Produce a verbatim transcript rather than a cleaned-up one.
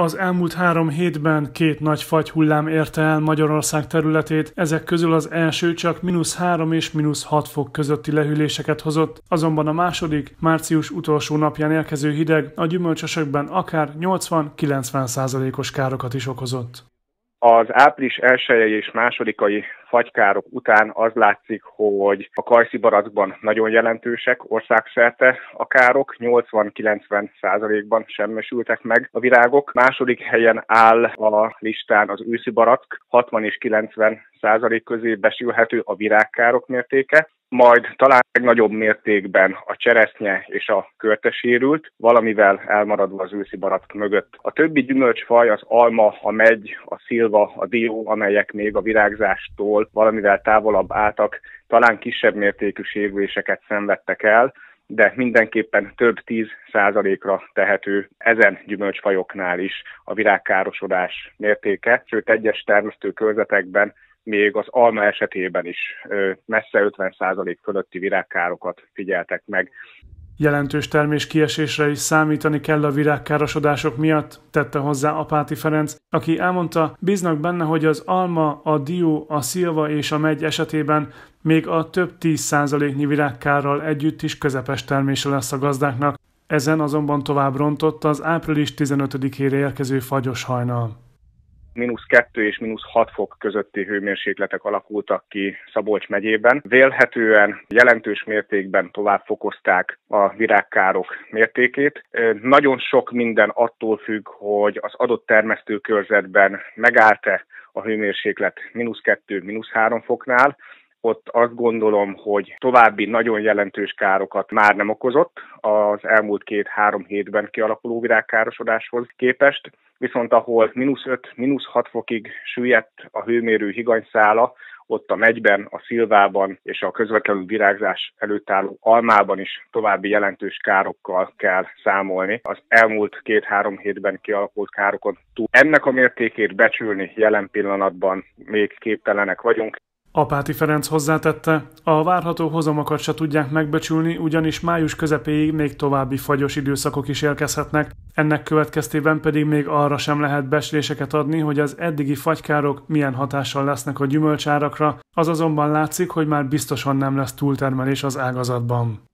Az elmúlt három hétben két nagy fagyhullám érte el Magyarország területét, ezek közül az első csak mínusz három és mínusz hat fok közötti lehűléseket hozott, azonban a második, március utolsó napján érkező hideg a gyümölcsösökben akár nyolcvan-kilencven százalékos károkat is okozott. Az április elsejei és másodikai fagykárok után az látszik, hogy a kajszibarackban nagyon jelentősek országszerte a károk, nyolcvan-kilencven százalékban semmisültek meg a virágok. Második helyen áll a listán az őszi barack, hatvan és kilencven százalék közé besülhető a virágkárok mértéke, majd talán legnagyobb mértékben a cseresznye és a körte sérült, valamivel elmaradva az őszi barack mögött. A többi gyümölcsfaj, az alma, a megy, a szilva, a dió, amelyek még a virágzástól valamivel távolabb álltak, talán kisebb mértékű sérüléseket szenvedtek el, de mindenképpen több tíz százalékra tehető ezen gyümölcsfajoknál is a virágkárosodás mértéke, sőt egyes termesztőkörzetekben még az alma esetében is messze ötven százalék fölötti virágkárokat figyeltek meg. Jelentős terméskiesésre is számítani kell a virágkárosodások miatt, tette hozzá Apáti Ferenc, aki elmondta, bíznak benne, hogy az alma, a dió, a szilva és a megy esetében még a több tíz százaléknyi virágkárral együtt is közepes termése lesz a gazdáknak. Ezen azonban tovább rontott az április tizenötödikére érkező fagyos hajnal. mínusz kettő és mínusz hat fok közötti hőmérsékletek alakultak ki Szabolcs megyében. Vélhetően jelentős mértékben tovább fokozták a virágkárok mértékét. Nagyon sok minden attól függ, hogy az adott termesztőkörzetben megállt-e a hőmérséklet mínusz kettő, mínusz három foknál. Ott azt gondolom, hogy további nagyon jelentős károkat már nem okozott az elmúlt két-három hétben kialakuló virágkárosodáshoz képest, viszont ahol mínusz öt, mínusz hat fokig süllyedt a hőmérő higanyszála, ott a megyben, a szilvában és a közvetlenül virágzás előtt álló almában is további jelentős károkkal kell számolni. Az elmúlt két-három hétben kialakult károkon túl. Ennek a mértékét becsülni jelen pillanatban még képtelenek vagyunk. Apáti Ferenc hozzátette, a várható hozamokat se tudják megbecsülni, ugyanis május közepéig még további fagyos időszakok is érkezhetnek, ennek következtében pedig még arra sem lehet becsléseket adni, hogy az eddigi fagykárok milyen hatással lesznek a gyümölcsárakra, az azonban látszik, hogy már biztosan nem lesz túltermelés az ágazatban.